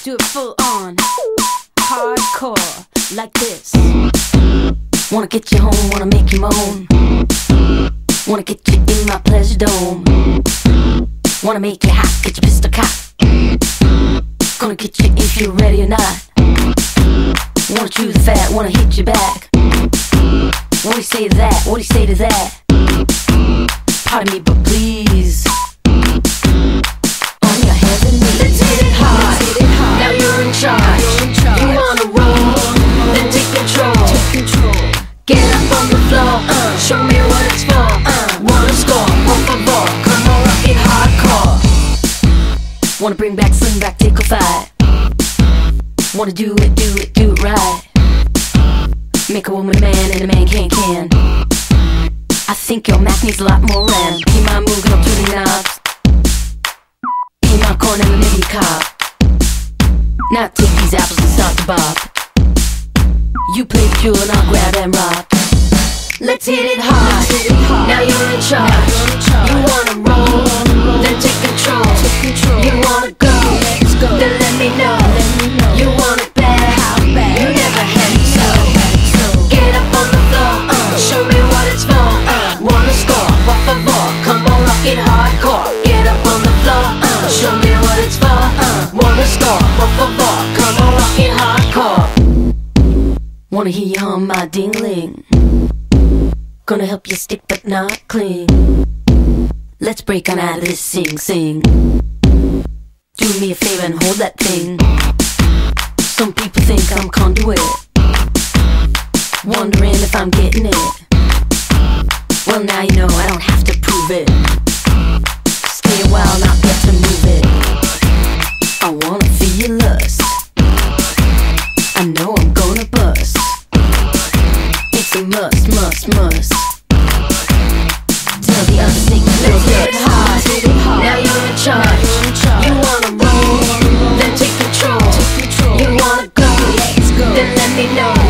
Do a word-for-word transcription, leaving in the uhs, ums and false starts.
do it full on, hardcore, like this. Wanna get you home, wanna make you moan. Wanna get you in my pleasure dome. Wanna make you hot, get your pistol cocked. Gonna get you if you're ready or not. Wanna chew the fat, wanna hit you back. What do you say to that? What do you say to that? Pardon me, but please, on your hands and knees. Let's hit it hard. Now you're in charge. You wanna roll, then take control. Get up on the floor, uh, show me what it's for. uh, Wanna score, por favor, come on, rock it hardcore. Wanna bring back, sling back, tickle, fight. Wanna do it, do it, do it right. Make a woman a man and a man can can. I think your Mac needs a lot more RAM. Keep my moog and I'm tuning knobs. Keep my corn and a nibble cob. Now take these apples and start to bob. You play the jewel and I'll grab and rob. Let's hit it hard. Now you're in charge. You wanna roll, then take control. You wanna go, then let me know. You want it bad, you never had it so. Get up on the floor, uh, show me what it's for. uh, Wanna score, por favor, come on, rock it hardcore. Get up on the floor, uh, show me what it's for. uh, Wanna score, por favor, come on, rock it hardcore. Wanna hear you hum my ding-ling. Gonna help you stick but not cling. Let's break on out of this sing-sing. Do me a favor and hold that thing. Some people think I'm conduit, wondering if I'm getting it. Well, now you know I don't have to prove it. Stay a while, not get to move it. I wanna feel your lust. I know I'm gonna bust. It's a must, must, must. Tell the other thing, let's hit it hard. Now you're in charge. You wanna roll, then take control. You wanna go, then let me know.